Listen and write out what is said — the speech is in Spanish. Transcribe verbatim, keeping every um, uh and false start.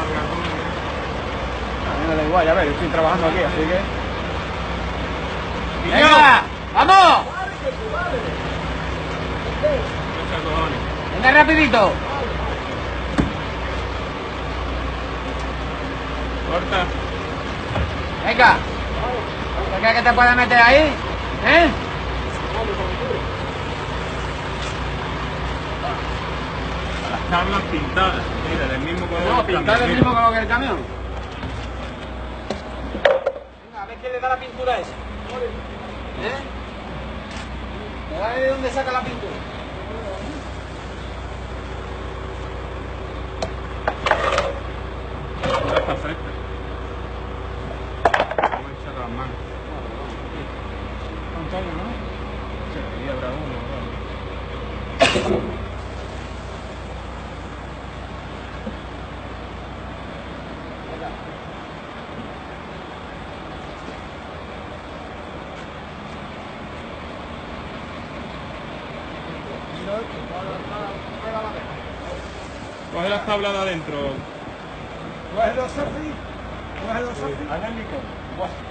A mí me da igual, ya ves, estoy trabajando aquí, así que... ¡Venga! ¡Vamos! ¡Venga rapidito! Corta. ¡Venga! ¿Tú crees que te puedes meter ahí? ¿Eh? Las tablas pintadas. Mira, del mismo color. No, pintar el mismo color que el camión. Venga, a ver quién le da la pintura esa. ¿Eh? A ver de dónde saca la pintura. Ahora está fresca. Vamos a echar las manos. Antonio, ¿no? Sí, ahí habrá uno. Coge las tablas de adentro. ¿Coge dos selfies? ¿Coge dos selfies? Analítico.